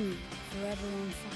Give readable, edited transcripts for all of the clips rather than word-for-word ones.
forever on fire.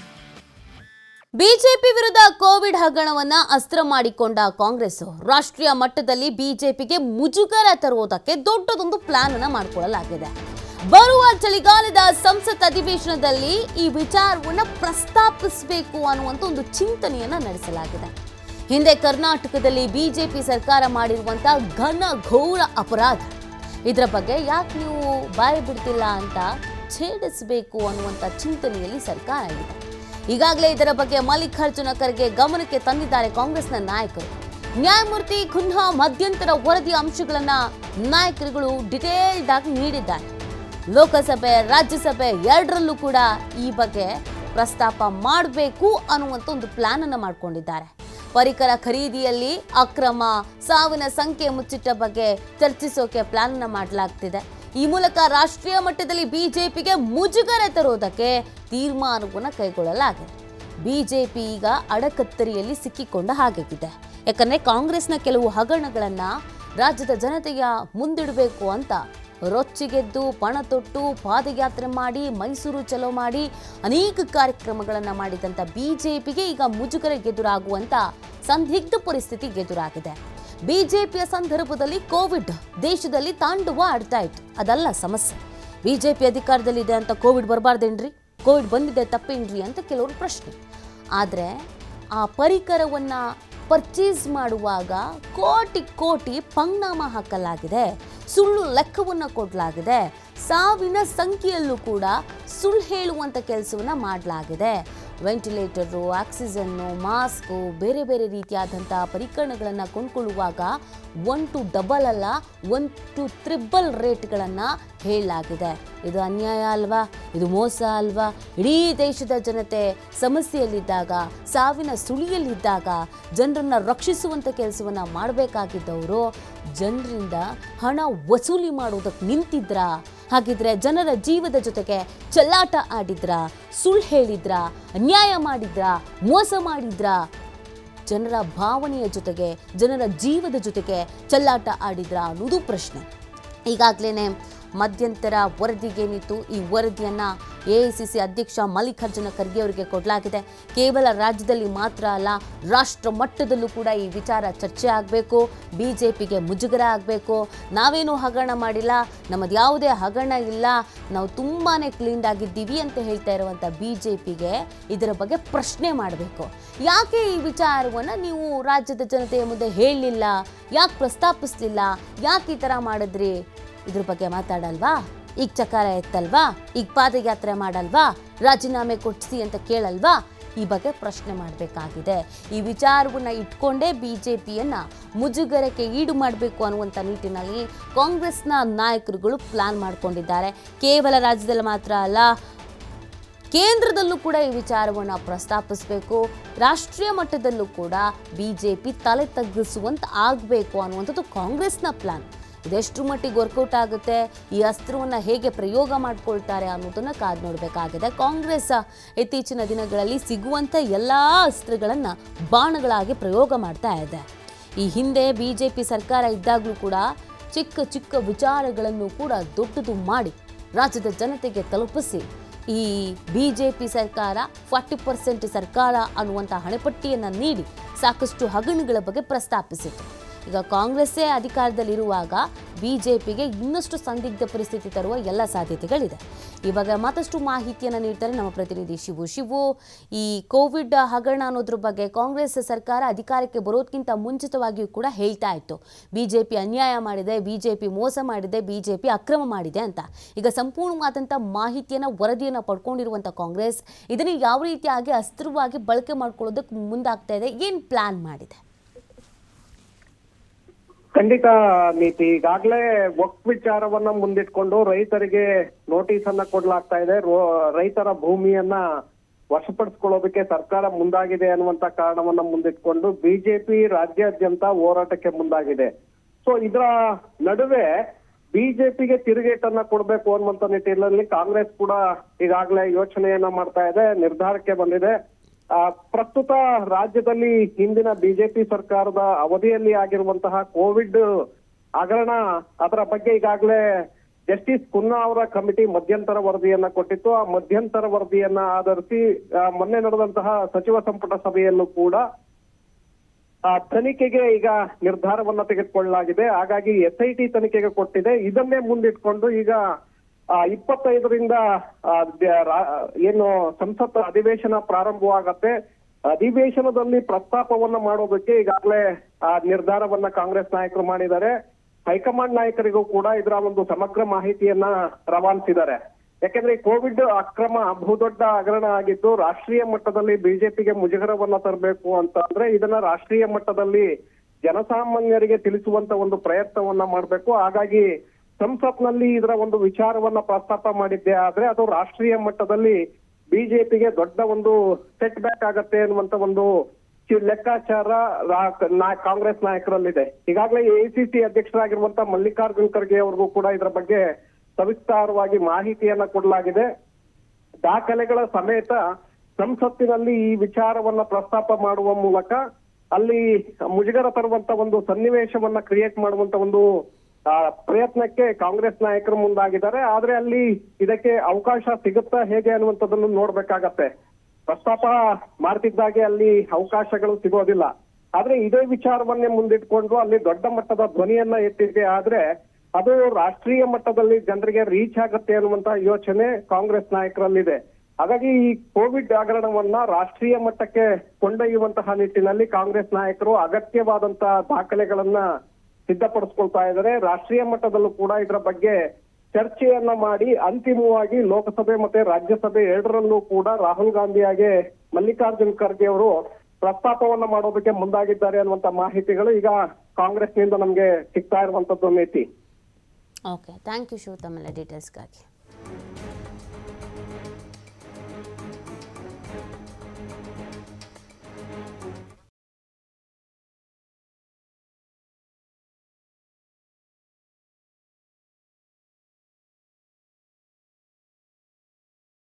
BJP ವಿರುದ್ಧ Covid ಹಗರಣವನ್ನ ಅಸ್ತ್ರ ಮಾಡಿಕೊಂಡ ಕಾಂಗ್ರೆಸ್ ರಾಷ್ಟ್ರೀಯ ಮಟ್ಟದಲ್ಲಿ ಬಿಜೆಪಿಗೆ ಮುಜುಗರ ತರುವುದಕ್ಕೆ ದೊಡ್ಡದೊಂದು ಪ್ಲಾನ್ ಅನ್ನು ಮಾಡಿಕೊಳ್ಳಲಾಗಿದೆ. ಬರುವ ಚಳಿಗಾಲದ ಸಂಸತ್ ಅಧಿವೇಶನದಲ್ಲಿ ಈ ವಿಚಾರವನ್ನು ಪ್ರಸ್ತಾಪಿಸಬೇಕು ಅನ್ನುವಂತ ಒಂದು ಚಿಂತನೆಯನ್ನ ನಡೆಸಲಾಗಿದೆ. ಹಿಂದೆ ಕರ್ನಾಟಕದಲ್ಲಿ ಬಿಜೆಪಿ ಸರ್ಕಾರ ಮಾಡಿರುವಂತಹ ಘನ ಘೋರ ಅಪರಾಧ, ಇದರ ಬಗ್ಗೆ ಯಾಕೆ ನೀವು ಬಾಯಿ ಬಿಡ್ತಿಲ್ಲ ಅಂತ ಛೇಡಿಸಬೇಕು ಅನ್ನುವಂತ ಚಿಂತನೆಯಲ್ಲಿ ಸರ್ಕಾರ ಇದೆ. ಈಗಾಗಲೇ ಇದರ ಬಗ್ಗೆ ಮಲ್ಲಿಕಾರ್ಜುನ ಖರ್ಗೆ ಗಮನಕ್ಕೆ ತಂದಿದ್ದಾರೆ ಕಾಂಗ್ರೆಸ್ನ ನಾಯಕರು. ನ್ಯಾಯಮೂರ್ತಿ ಖುನ್ಹಾ ಮಧ್ಯಂತರ ವರದಿ ಅಂಶಗಳನ್ನ ನಾಯಕರುಗಳು ಡಿಟೇಲ್ಡ್ ಆಗಿ ನೀಡಿದ್ದಾರೆ. ಲೋಕಸಭೆ ರಾಜ್ಯಸಭೆ ಎರಡರಲ್ಲೂ ಕೂಡ ಈ ಬಗ್ಗೆ ಪ್ರಸ್ತಾಪ ಮಾಡಬೇಕು ಅನ್ನುವಂಥ ಒಂದು ಪ್ಲಾನ್ ಅನ್ನು ಮಾಡಿಕೊಂಡಿದ್ದಾರೆ. ಪರಿಕರ ಖರೀದಿಯಲ್ಲಿ ಅಕ್ರಮ, ಸಾವಿನ ಸಂಖ್ಯೆ ಮುಚ್ಚಿಟ್ಟ ಬಗ್ಗೆ ಚರ್ಚಿಸೋಕೆ ಪ್ಲಾನ್ ಅನ್ನು ಮಾಡಲಾಗ್ತಿದೆ. ಈ ಮೂಲಕ ರಾಷ್ಟ್ರೀಯ ಮಟ್ಟದಲ್ಲಿ ಬಿಜೆಪಿಗೆ ಮುಜುಗರ ತರುವುದಕ್ಕೆ ತೀರ್ಮಾನವನ್ನು ಕೈಗೊಳ್ಳಲಾಗಿದೆ. ಬಿಜೆಪಿ ಈಗ ಅಡಕತ್ತರಿಯಲ್ಲಿ ಸಿಕ್ಕಿಕೊಂಡ ಹಾಗಾಗಿದೆ. ಯಾಕಂದ್ರೆ ಕಾಂಗ್ರೆಸ್ನ ಕೆಲವು ಹಗರಣಗಳನ್ನ ರಾಜ್ಯದ ಜನತೆಯ ಮುಂದಿಡಬೇಕು ಅಂತ ರೊಚ್ಚಿಗೆದ್ದು ಪಣ ತೊಟ್ಟು ಪಾದಯಾತ್ರೆ ಮಾಡಿ ಮೈಸೂರು ಚಲೋ ಮಾಡಿ ಅನೇಕ ಕಾರ್ಯಕ್ರಮಗಳನ್ನು ಮಾಡಿದಂಥ ಬಿಜೆಪಿಗೆ ಈಗ ಮುಜುಗರ ಎದುರಾಗುವಂತ ಸಂದಿಗ್ಧ ಪರಿಸ್ಥಿತಿ ಎದುರಾಗಿದೆ. ಬಿಜೆಪಿಯ ಸಂದರ್ಭದಲ್ಲಿ ಕೋವಿಡ್ ದೇಶದಲ್ಲಿ ತಾಂಡವ ಆಡ್ತಾ ಇತ್ತು, ಅದಲ್ಲ ಸಮಸ್ಯೆ. ಬಿಜೆಪಿ ಅಧಿಕಾರದಲ್ಲಿದೆ ಅಂತ ಕೋವಿಡ್ ಬರಬಾರ್ದೇನ್ರಿ, ಕೋವಿಡ್ ಬಂದಿದೆ ತಪ್ಪೇನ್ರಿ ಅಂತ ಕೆಲವರು ಪ್ರಶ್ನೆ. ಆದರೆ ಆ ಪರಿಕರವನ್ನು ಪರ್ಚೇಸ್ ಮಾಡುವಾಗ ಕೋಟಿ ಕೋಟಿ ಪಂಗ್ನಾಮ ಹಾಕಲಾಗಿದೆ, ಸುಳ್ಳು ಲೆಕ್ಕವನ್ನು ಕೊಡಲಾಗಿದೆ, ಸಾವಿನ ಸಂಖ್ಯೆಯಲ್ಲೂ ಕೂಡ ಸುಳ್ಳು ಹೇಳುವಂಥ ಕೆಲಸವನ್ನು ಮಾಡಲಾಗಿದೆ. ವೆಂಟಿಲೇಟರು, ಆಕ್ಸಿಜನ್ನು, ಮಾಸ್ಕು, ಬೇರೆ ಬೇರೆ ರೀತಿಯಾದಂಥ ಪರಿಕರಣಗಳನ್ನು ಕೊಂಡ್ಕೊಳ್ಳುವಾಗ 1 to 2 ಅಲ್ಲ 1 to 3 ರೇಟ್ಗಳನ್ನು ಹೇಳಲಾಗಿದೆ. ಇದು ಅನ್ಯಾಯ ಅಲ್ವಾ? ಇದು ಮೋಸ ಅಲ್ವಾ? ಇಡೀ ದೇಶದ ಜನತೆ ಸಮಸ್ಯೆಯಲ್ಲಿದ್ದಾಗ, ಸಾವಿನ ಸುಳಿಯಲ್ಲಿದ್ದಾಗ ಜನರನ್ನು ರಕ್ಷಿಸುವಂಥ ಕೆಲಸವನ್ನು ಮಾಡಬೇಕಾಗಿದ್ದವರು ಜನರಿಂದ ಹಣ ವಸೂಲಿ ಮಾಡುವುದಕ್ಕೆ ನಿಂತಿದ್ರಾ? ಹಾಗಿದ್ರೆ ಜನರ ಜೀವದ ಜೊತೆಗೆ ಚೆಲ್ಲಾಟ ಆಡಿದ್ರಾ? ಸುಳ್ಳು ಹೇಳಿದ್ರಾ? ಅನ್ಯಾಯ ಮಾಡಿದ್ರಾ? ಮೋಸ ಮಾಡಿದ್ರಾ? ಜನರ ಭಾವನೆಯ ಜೊತೆಗೆ, ಜನರ ಜೀವದ ಜೊತೆಗೆ ಚೆಲ್ಲಾಟ ಆಡಿದ್ರಾ ಅನ್ನೋದು ಪ್ರಶ್ನೆ. ಈಗಾಗಲೇ ಮಧ್ಯಂತರ ವರದಿಗೇನಿತ್ತು, ಈ ವರದಿಯನ್ನು ಎಐಸಿಸಿ ಅಧ್ಯಕ್ಷ ಮಲ್ಲಿಕಾರ್ಜುನ ಖರ್ಗೆ ಅವರಿಗೆ ಕೊಡಲಾಗಿದೆ. ಕೇವಲ ರಾಜ್ಯದಲ್ಲಿ ಮಾತ್ರ ಅಲ್ಲ, ರಾಷ್ಟ್ರ ಮಟ್ಟದಲ್ಲೂ ಕೂಡ ಈ ವಿಚಾರ ಚರ್ಚೆ ಆಗಬೇಕು. ಬಿಜೆಪಿಗೆ ಮುಜುಗರ ಆಗಬೇಕು. ನಾವೇನು ಹಗರಣ ಮಾಡಿಲ್ಲ, ನಮ್ಮದು ಯಾವುದೇ ಹಗರಣ ಇಲ್ಲ, ನಾವು ತುಂಬಾ ಕ್ಲೀನ್ ಆಗಿದ್ದೀವಿ ಅಂತ ಹೇಳ್ತಾ ಇರುವಂಥ ಬಿಜೆಪಿಗೆ ಇದರ ಬಗ್ಗೆ ಪ್ರಶ್ನೆ ಮಾಡಬೇಕು. ಯಾಕೆ ಈ ವಿಚಾರವನ್ನು ನೀವು ರಾಜ್ಯದ ಜನತೆಯ ಮುಂದೆ ಹೇಳಲಿಲ್ಲ? ಯಾಕೆ ಪ್ರಸ್ತಾಪಿಸಲಿಲ್ಲ? ಯಾಕೆ ಈ ಥರ ಮಾಡಿದ್ರಿ? ಇದ್ರ ಬಗ್ಗೆ ಮಾತಾಡಲ್ವಾ? ಈಗ ಚಕಾರ ಎತ್ತಲ್ವಾ? ಈಗ ಪಾದಯಾತ್ರೆ ಮಾಡಲ್ವಾ? ರಾಜೀನಾಮೆ ಕೊಡಿಸಿ ಅಂತ ಕೇಳಲ್ವಾ? ಈ ಬಗ್ಗೆ ಪ್ರಶ್ನೆ ಮಾಡಬೇಕಾಗಿದೆ. ಈ ವಿಚಾರವನ್ನು ಇಟ್ಕೊಂಡೇ ಬಿಜೆಪಿಯನ್ನು ಮುಜುಗರಕ್ಕೆ ಈಡು ಮಾಡಬೇಕು ಅನ್ನುವಂಥ ನಿಟ್ಟಿನಲ್ಲಿ ಕಾಂಗ್ರೆಸ್ನ ನಾಯಕರುಗಳು ಪ್ಲಾನ್ ಮಾಡಿಕೊಂಡಿದ್ದಾರೆ. ಕೇವಲ ರಾಜ್ಯದಲ್ಲಿ ಮಾತ್ರ ಅಲ್ಲ, ಕೇಂದ್ರದಲ್ಲೂ ಕೂಡ ಈ ವಿಚಾರವನ್ನು ಪ್ರಸ್ತಾಪಿಸಬೇಕು. ರಾಷ್ಟ್ರೀಯ ಮಟ್ಟದಲ್ಲೂ ಕೂಡ ಬಿಜೆಪಿ ತಲೆ ತಗ್ಗಿಸುವಂತ ಆಗಬೇಕು ಅನ್ನುವಂಥದ್ದು ಕಾಂಗ್ರೆಸ್ನ ಪ್ಲಾನ್. ಇದೆಷ್ಟು ಮಟ್ಟಿಗೆ ವರ್ಕೌಟ್ ಆಗುತ್ತೆ, ಈ ಅಸ್ತ್ರವನ್ನು ಹೇಗೆ ಪ್ರಯೋಗ ಮಾಡಿಕೊಳ್ತಾರೆ ಅನ್ನೋದನ್ನು ಕಾದು ನೋಡಬೇಕಾಗಿದೆ. ಕಾಂಗ್ರೆಸ್ ಇತ್ತೀಚಿನ ದಿನಗಳಲ್ಲಿ ಸಿಗುವಂಥ ಎಲ್ಲ ಅಸ್ತ್ರಗಳನ್ನು ಬಾಣಗಳಾಗಿ ಪ್ರಯೋಗ ಮಾಡ್ತಾ ಇದೆ. ಈ ಹಿಂದೆ ಬಿಜೆಪಿ ಸರ್ಕಾರ ಇದ್ದಾಗಲೂ ಕೂಡ ಚಿಕ್ಕ ಚಿಕ್ಕ ವಿಚಾರಗಳನ್ನು ಕೂಡ ದೊಡ್ಡದು ಮಾಡಿ ರಾಜ್ಯದ ಜನತೆಗೆ ತಲುಪಿಸಿ ಈ ಬಿಜೆಪಿ ಸರ್ಕಾರ 40% ಸರ್ಕಾರ ಅನ್ನುವಂಥ ಹಣೆಪಟ್ಟಿಯನ್ನು ನೀಡಿ ಸಾಕಷ್ಟು ಹಗರಣಗಳ ಬಗ್ಗೆ ಪ್ರಸ್ತಾಪಿಸಿತು. ಈಗ ಕಾಂಗ್ರೆಸ್ಸೇ ಅಧಿಕಾರದಲ್ಲಿರುವಾಗ ಬಿಜೆಪಿಗೆ ಇನ್ನಷ್ಟು ಸಂದಿಗ್ಧ ಪರಿಸ್ಥಿತಿ ತರುವ ಎಲ್ಲ ಸಾಧ್ಯತೆಗಳಿದೆ. ಇವಾಗ ಮತ್ತಷ್ಟು ಮಾಹಿತಿಯನ್ನು ನೀಡ್ತಾರೆ ನಮ್ಮ ಪ್ರತಿನಿಧಿ ಶಿವು. ಈ ಕೋವಿಡ್ ಹಗರಣ ಅನ್ನೋದ್ರ ಬಗ್ಗೆ ಕಾಂಗ್ರೆಸ್ ಸರ್ಕಾರ ಅಧಿಕಾರಕ್ಕೆ ಬರೋದಕ್ಕಿಂತ ಮುಂಚಿತವಾಗಿಯೂ ಕೂಡ ಹೇಳ್ತಾ ಇತ್ತು, ಬಿಜೆಪಿ ಅನ್ಯಾಯ ಮಾಡಿದೆ, ಬಿಜೆಪಿ ಮೋಸ ಮಾಡಿದೆ, ಬಿಜೆಪಿ ಅಕ್ರಮ ಮಾಡಿದೆ ಅಂತ. ಈಗ ಸಂಪೂರ್ಣವಾದಂಥ ಮಾಹಿತಿಯನ್ನು, ವರದಿಯನ್ನು ಪಡ್ಕೊಂಡಿರುವಂಥ ಕಾಂಗ್ರೆಸ್ ಇದನ್ನು ಯಾವ ರೀತಿಯಾಗಿ ಅಸ್ತ್ರವಾಗಿ ಬಳಕೆ ಮಾಡ್ಕೊಳ್ಳೋದಕ್ಕೆ ಮುಂದಾಗ್ತಾ ಇದೆ, ಏನು ಪ್ಲಾನ್ ಮಾಡಿದೆ? ಖಂಡಿತ ನೀತಿ, ಈಗಾಗಲೇ ವಕ್ಫ್ ವಿಚಾರವನ್ನ ಮುಂದಿಟ್ಕೊಂಡು ರೈತರಿಗೆ ನೋಟಿಸ್ ಅನ್ನ ಕೊಡ್ಲಾಗ್ತಾ ಇದೆ. ರೈತರ ಭೂಮಿಯನ್ನ ವಶಪಡಿಸಿಕೊಳ್ಳೋದಕ್ಕೆ ಸರ್ಕಾರ ಮುಂದಾಗಿದೆ ಅನ್ನುವಂತ ಕಾರಣವನ್ನ ಮುಂದಿಟ್ಕೊಂಡು ಬಿಜೆಪಿ ರಾಜ್ಯಾದ್ಯಂತ ಹೋರಾಟಕ್ಕೆ ಮುಂದಾಗಿದೆ. ಸೊ ಇದರ ನಡುವೆ ಬಿಜೆಪಿಗೆ ತಿರುಗೇಟನ್ನ ಕೊಡ್ಬೇಕು ಅನ್ನುವಂತ ನಿಟ್ಟಿನಲ್ಲಿ ಕಾಂಗ್ರೆಸ್ ಕೂಡ ಈಗಾಗಲೇ ಯೋಚನೆಯನ್ನ ಮಾಡ್ತಾ ಇದೆ, ನಿರ್ಧಾರಕ್ಕೆ ಬಂದಿದೆ. ಪ್ರಸ್ತುತ ರಾಜ್ಯದಲ್ಲಿ ಹಿಂದಿನ ಬಿಜೆಪಿ ಸರ್ಕಾರದ ಅವಧಿಯಲ್ಲಿ ಆಗಿರುವಂತಹ ಕೋವಿಡ್ ಹಗರಣ, ಅದರ ಬಗ್ಗೆ ಈಗಾಗಲೇ ಜಸ್ಟಿಸ್ ಖನ್ನಾ ಅವರ ಕಮಿಟಿ ಮಧ್ಯಂತರ ವರದಿಯನ್ನ ಕೊಟ್ಟಿತ್ತು. ಆ ಮಧ್ಯಂತರ ವರದಿಯನ್ನ ಆಧರಿಸಿ ಮೊನ್ನೆ ನಡೆದಂತಹ ಸಚಿವ ಸಂಪುಟ ಸಭೆಯಲ್ಲೂ ಕೂಡ ತನಿಖೆಗೆ ಈಗ ನಿರ್ಧಾರವನ್ನ ತೆಗೆದುಕೊಳ್ಳಲಾಗಿದೆ. ಹಾಗಾಗಿ SIT ತನಿಖೆಗೆ ಕೊಟ್ಟಿದೆ. ಇದನ್ನೇ ಮುಂದಿಟ್ಕೊಂಡು ಈಗ 25ರಿಂದ ಏನು ಸಂಸತ್ ಅಧಿವೇಶನ ಪ್ರಾರಂಭವಾಗತ್ತೆ. ಅಧಿವೇಶನದಲ್ಲಿ ಪ್ರಸ್ತಾಪವನ್ನ ಮಾಡೋದಕ್ಕೆ ಈಗಾಗಲೇ ನಿರ್ಧಾರವನ್ನ ಕಾಂಗ್ರೆಸ್ ನಾಯಕರು ಮಾಡಿದ್ದಾರೆ. ಹೈಕಮಾಂಡ್ ನಾಯಕರಿಗೂ ಕೂಡ ಇದರ ಒಂದು ಸಮಗ್ರ ಮಾಹಿತಿಯನ್ನ ರವಾನಿಸಿದ್ದಾರೆ. ಯಾಕೆಂದ್ರೆ ಕೋವಿಡ್ ಅಕ್ರಮ ಬಹುದೊಡ್ಡ ಹಗರಣ ಆಗಿದ್ದು ರಾಷ್ಟ್ರೀಯ ಮಟ್ಟದಲ್ಲಿ ಬಿಜೆಪಿಗೆ ಮುಜುಗರವನ್ನ ತರಬೇಕು ಅಂತ ಅಂದ್ರೆ ಇದನ್ನ ರಾಷ್ಟ್ರೀಯ ಮಟ್ಟದಲ್ಲಿ ಜನಸಾಮಾನ್ಯರಿಗೆ ತಿಳಿಸುವಂತ ಒಂದು ಪ್ರಯತ್ನವನ್ನ ಮಾಡಬೇಕು. ಹಾಗಾಗಿ ಸಂಸತ್ನಲ್ಲಿ ಇದರ ಒಂದು ವಿಚಾರವನ್ನ ಪ್ರಸ್ತಾಪ ಮಾಡಿದ್ದೆ ಆದ್ರೆ ಅದು ರಾಷ್ಟ್ರೀಯ ಮಟ್ಟದಲ್ಲಿ ಬಿಜೆಪಿಗೆ ದೊಡ್ಡ ಒಂದು ಸೆಟ್ ಬ್ಯಾಕ್ ಆಗತ್ತೆ ಅನ್ನುವಂತ ಒಂದು ಲೆಕ್ಕಾಚಾರ ಕಾಂಗ್ರೆಸ್ ನಾಯಕರಲ್ಲಿದೆ. ಈಗಾಗಲೇ AICC ಅಧ್ಯಕ್ಷರಾಗಿರುವಂತ ಮಲ್ಲಿಕಾರ್ಜುನ್ ಖರ್ಗೆ ಅವ್ರಿಗೂ ಕೂಡ ಇದರ ಬಗ್ಗೆ ಸವಿಸ್ತಾರವಾಗಿ ಮಾಹಿತಿಯನ್ನ ಕೊಡಲಾಗಿದೆ. ದಾಖಲೆಗಳ ಸಮೇತ ಸಂಸತ್ತಿನಲ್ಲಿ ಈ ವಿಚಾರವನ್ನ ಪ್ರಸ್ತಾಪ ಮಾಡುವ ಮೂಲಕ ಅಲ್ಲಿ ಮುಜುಗರ ತರುವಂತ ಒಂದು ಸನ್ನಿವೇಶವನ್ನ ಕ್ರಿಯೇಟ್ ಮಾಡುವಂತ ಒಂದು ಪ್ರಯತ್ನಕ್ಕೆ ಕಾಂಗ್ರೆಸ್ ನಾಯಕರು ಮುಂದಾಗಿದ್ದಾರೆ. ಆದ್ರೆ ಅಲ್ಲಿ ಇದಕ್ಕೆ ಅವಕಾಶ ಸಿಗುತ್ತಾ ಹೇಗೆ ಅನ್ನುವಂಥದ್ದನ್ನು ನೋಡ್ಬೇಕಾಗತ್ತೆ. ಪ್ರಸ್ತಾಪ ಮಾಡ್ತಿದ್ದಾಗೆ ಅಲ್ಲಿ ಅವಕಾಶಗಳು ಸಿಗೋದಿಲ್ಲ. ಆದ್ರೆ ಇದೇ ವಿಚಾರವನ್ನೇ ಮುಂದಿಟ್ಕೊಂಡು ಅಲ್ಲಿ ದೊಡ್ಡ ಮಟ್ಟದ ಧ್ವನಿಯನ್ನ ಎತ್ತಿದೆ ಆದ್ರೆ ಅದು ರಾಷ್ಟ್ರೀಯ ಮಟ್ಟದಲ್ಲಿ ಜನರಿಗೆ ರೀಚ್ ಆಗತ್ತೆ ಅನ್ನುವಂತ ಯೋಚನೆ ಕಾಂಗ್ರೆಸ್ ನಾಯಕರಲ್ಲಿದೆ. ಹಾಗಾಗಿ ಈ ಕೋವಿಡ್ ಹಗರಣವನ್ನ ರಾಷ್ಟ್ರೀಯ ಮಟ್ಟಕ್ಕೆ ಕೊಂಡೊಯ್ಯುವಂತಹ ನಿಟ್ಟಿನಲ್ಲಿ ಕಾಂಗ್ರೆಸ್ ನಾಯಕರು ಅಗತ್ಯವಾದಂತಹ ದಾಖಲೆಗಳನ್ನ ಸಿದ್ಧಪಡಿಸ್ಕೊಳ್ತಾ ಇದ್ದಾರೆ. ರಾಷ್ಟ್ರೀಯ ಮಟ್ಟದಲ್ಲೂ ಕೂಡ ಇದರ ಬಗ್ಗೆ ಚರ್ಚೆಯನ್ನ ಮಾಡಿ ಅಂತಿಮವಾಗಿ ಲೋಕಸಭೆ ಮತ್ತೆ ರಾಜ್ಯಸಭೆ ಎರಡರಲ್ಲೂ ಕೂಡ ರಾಹುಲ್ ಗಾಂಧಿಯಾಗೆ ಮಲ್ಲಿಕಾರ್ಜುನ್ ಖರ್ಗೆ ಅವರು ಪ್ರಸ್ತಾಪವನ್ನ ಮಾಡೋದಕ್ಕೆ ಮುಂದಾಗಿದ್ದಾರೆ ಅನ್ನುವಂತ ಮಾಹಿತಿಗಳು ಈಗ ಕಾಂಗ್ರೆಸ್ನಿಂದ ನಮ್ಗೆ ಸಿಗ್ತಾ ಇರುವಂತದ್ದು ನೀತಿ. ಓಕೆ, ಥ್ಯಾಂಕ್ ಯು ಶಿವ ತಮ್ಮೆಲ್ಲ ಡೀಟೇಲ್ಸ್ಗಾಗಿ.